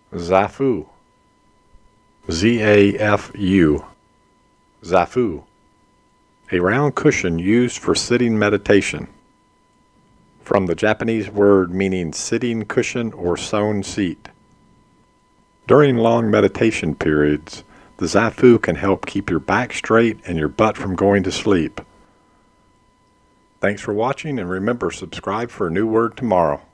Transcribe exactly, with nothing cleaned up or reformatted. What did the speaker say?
Zafu. Z A F U. Zafu. A round cushion used for sitting meditation. From the Japanese word meaning sitting cushion or sewn seat. During long meditation periods, the Zafu can help keep your back straight and your butt from going to sleep. Thanks for watching, and remember, subscribe for a new word tomorrow.